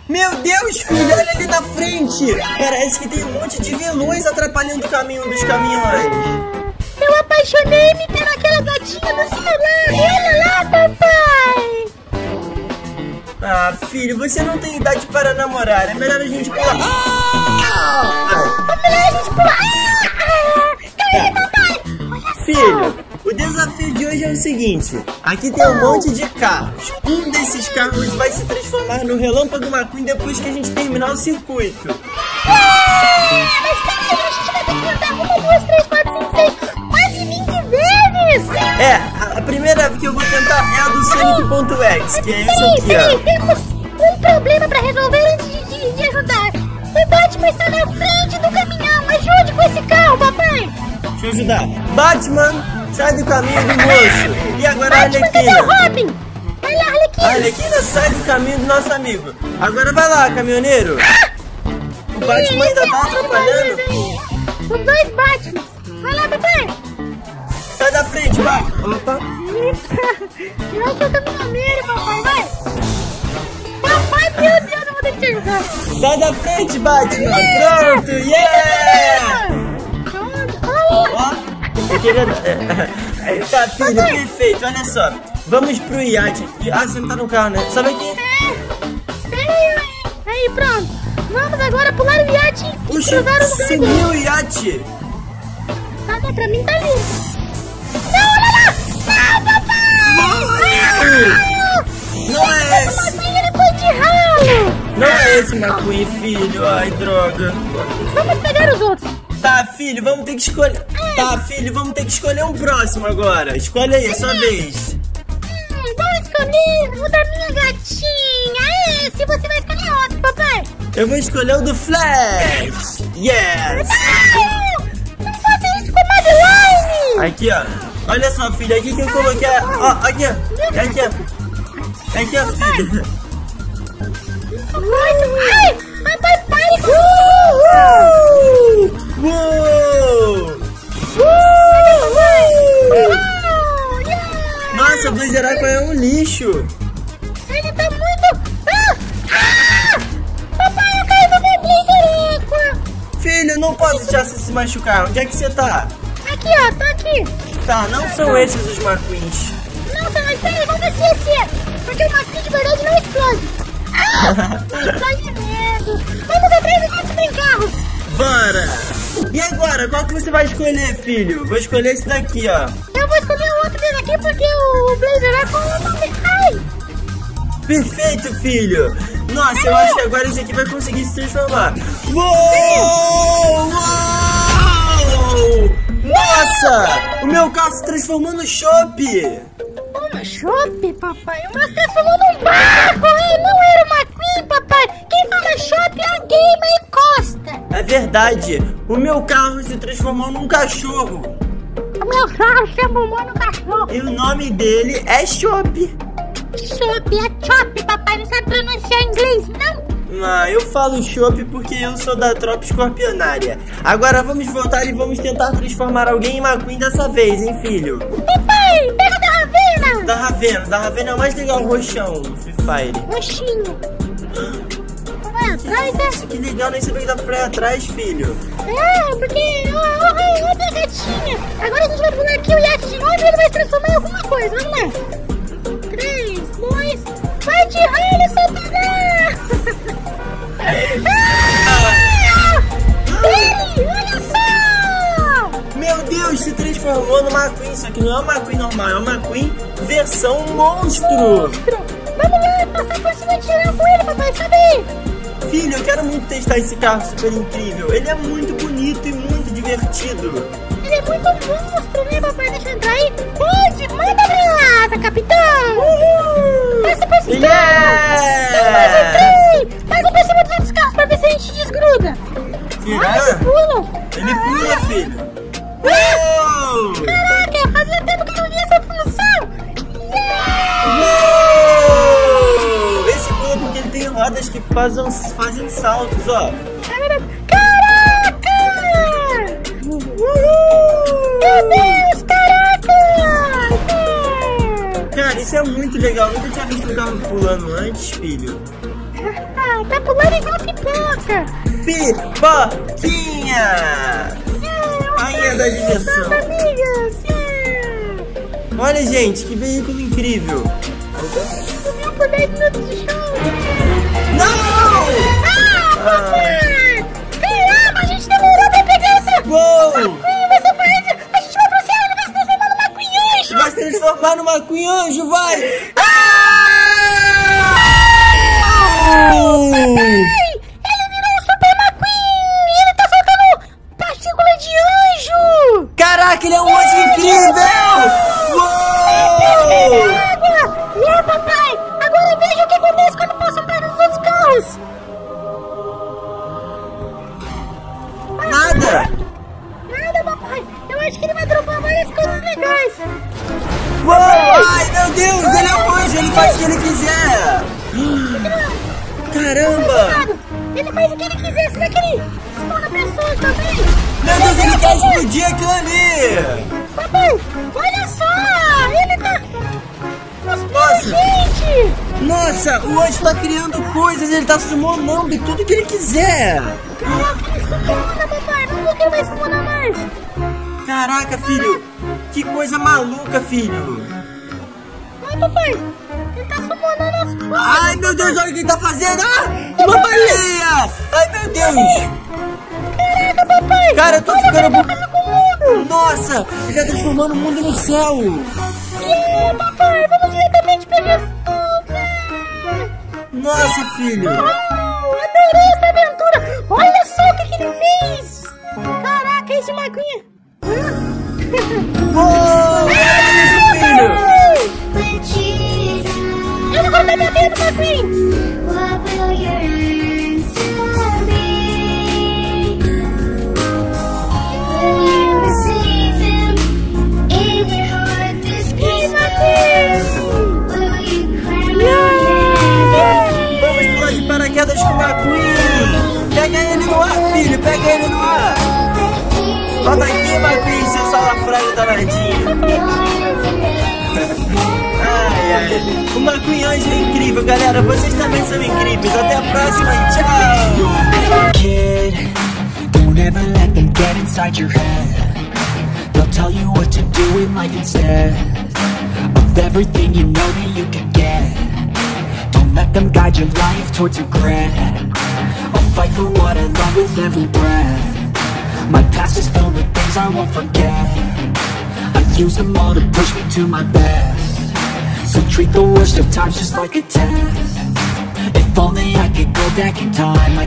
Meu Deus, filho, olha ali na frente. Parece que tem um monte de vilões atrapalhando o caminho dos caminhões. Eu apaixonei-me pelaquela gatinha no celular. Olha lá, papai. Ah, filho, você não tem idade para namorar. É melhor a gente pular. É melhor a gente pular. Cadê, papai? Olha só. Filho, o desafio de hoje é o seguinte. Aqui tem um monte de carros. Um desses carros vai se transformar no Relâmpago McQueen depois que a gente terminar o circuito. Mas peraí, a gente vai ter que andar 1, 2, 3, 4, 5, 6, quase 20 vezes. A primeira que eu vou tentar é a do Sonic.exe, que é essa aqui, Peraí, ó. temos um problema pra resolver antes de ajudar. O Batman está na frente do caminhão. Ajude com esse carro, papai. Deixa eu ajudar. Batman, sai do caminho do moço. E agora a Batman, cadê o Arlequina. Robin? Vai lá, Arlequina. A Arlequina sai do caminho do nosso amigo. Agora vai lá, caminhoneiro. O Batman ainda tá atrapalhando. Os dois Batman. Vai lá, papai. Sai da frente, vai. Opa. Tirar o seu caminhoneiro, papai, vai. Papai, meu Deus, eu vou ter que te ajudar. Sai da frente, Batman. Pronto, yeah. Ó, eu queria... Tá, filho, perfeito, olha só. Vamos pro iate. Você não tá no carro, né? Sobe aqui. Aí, pronto. Vamos agora pular o iate e cruzar o lugar. Sumiu o iate. Tá, não, pra mim tá lindo. Não, olha lá. Não, papai. Não é esse. Ele foi de ralo. Não é esse, McQueen, filho. Ai, droga. Vamos pegar os outros. Tá, filho, vamos ter que escolher. Tá, filho, vamos ter que escolher um próximo agora. Escolhe aí, sua vez. Vou escolher o da minha gatinha. Esse, você vai escolher outro, papai. Eu vou escolher o do Flash. Yes. Não faça isso com a Madeline. Aqui, ó. Olha só, filho, aqui que eu coloquei. Ó, aqui, ó. Aqui, ó. Aqui, ó, filho. Ai, papai, pare com Uou! Nossa, o Blazer Aqua é um lixo. Ele tá muito... Papai, eu caí no meu Blazer Aqua. Filho, não pode deixar você se machucar. Onde é que você tá? Aqui, ó, tá aqui. Tá, não são esses os McQueens. Não, mas peraí, vamos ver se esse é. Porque o McQueen de verdade não explode. Não explode mesmo. Vamos atrás dos outros bem carros. Bora! E agora, qual que você vai escolher, filho? Vou escolher esse daqui, ó. Eu vou escolher o outro desse aqui porque o Blazer Aqua não... Ai! Perfeito, filho! Nossa, eu acho que agora esse aqui vai conseguir se transformar. Uou! Uou! Nossa! O meu carro se transformou no chopp! Uma chope, papai? Mas transformou num barco! Não era o McQueen, papai! Quem fala chope é a Gamer Costa! É verdade! O meu carro se transformou num cachorro! O meu carro se transformou num cachorro! E o nome dele é Chopp! Chope, é chope, papai! Não sabe pronunciar inglês, não? Ah, eu falo Chopp porque eu sou da tropa escorpionária. Agora vamos voltar e vamos tentar transformar alguém em McQueen dessa vez, hein, filho? Papai, pega da Ravena! Da Ravena é o mais legal, o roxão do Free Fire. Roxinho. Vai atrás, né? Isso, que legal, nem sabia que dava pra ir atrás, filho. É, porque... Olha a gatinha. Agora a gente vai pular aqui o iate de novo e ele vai se transformar em alguma coisa. Vamos lá. 3, 2... Vai de raio, Satanás! Ele, olha só! Meu Deus, se transformou no McQueen. Só que não é o McQueen normal, é o McQueen versão monstro. Vamos lá, passar por cima e tirar com ele, papai, sobe aí. Filho, eu quero muito testar esse carro super incrível. Ele é muito bonito e muito divertido. Ele é muito monstro, né, papai? Deixa eu entrar aí. Pode, manda brasa, capitão! Passa por cima! Mais um trem! Passa por cima dos outros carros pra ver se a gente desgruda! Será? Eles pulam! Ele pula, filho! Uou! Caraca, fazia tempo que eu não via essa função! Uou! Esse pula porque ele tem rodas que fazem saltos, ó! Caraca! Meu Deus, caraca! Cara, isso é muito legal. Nunca tinha visto um carro pulando antes, filho. Tá pulando igual pipoca. Pipoquinha! Rainha da diversão. Amigas. Olha, gente, que veículo incrível. Subiu por 10 minutos de show. Não! Papai! Caramba, a gente demorou pra pegar essa... Uou! McQueen, você vai... A gente vai pro céu, ele vai se transformar no McQueen-anjo. Vai se transformar no McQueen-anjo, vai! Papai! Ele virou um Super McQueen e ele tá soltando partícula de anjo. Caraca, ele é um anjo incrível! Uou! Água! E aí, papai? Agora veja o que acontece quando passam perto dos outros carros. Nada! Nada, papai. Eu acho que ele vai dropar várias coisas legais. Uou! Ai, meu Deus! Ele é um anjo! Ele faz o que ele quiser! Caramba! Ele faz o que ele quiser. Será que ele espona pessoas também? Meu Deus, ele quer explodir aquilo ali! Papai, olha só! Ele tá... Nossa! Gente! Nossa, o anjo tá criando coisas, ele tá summonando de tudo que ele quiser! Caraca, ele summona, papai! Vamos ver o que ele vai summonar mais! Caraca, filho! Que coisa maluca, filho! Ai, papai! Ele tá summonando as coisas! Ai, meu Deus, olha o que ele tá fazendo! Ah! Uma baleia! Ai, meu Deus! Caraca, papai! Cara, eu tô ficando... Com o mundo! Nossa! Ele tá transformando o mundo no céu! E aí, papai? Vamos diretamente pegar fogo! Nossa, filho! Adorei essa aventura! Olha só o que ele fez! Caraca, esse McQueen! Uou! Olha isso, filho! Eu não vou dar minha vida, McQueen! What will your answer be? Will you receive him in your heart this Christmas? Will you cry Vamos pular de paraquedas com o McQueen! Pega ele no ar, filho! Pega ele no ar! Volta aqui, McQueen, seu salafrário danadinho! Ai, ai! O McQueen anjo é incrível, galera! Vocês também são incríveis! Até a próxima e tchau! Kid, don't ever let them get inside your head. They'll tell you what to do in life instead of everything you know that you can get. Don't let them guide your life towards regret. I'll fight for what I love with every breath. My past is filled with things I won't forget. I use them all to push me to my best. So treat the worst of times just like a test. If only I could go back in time,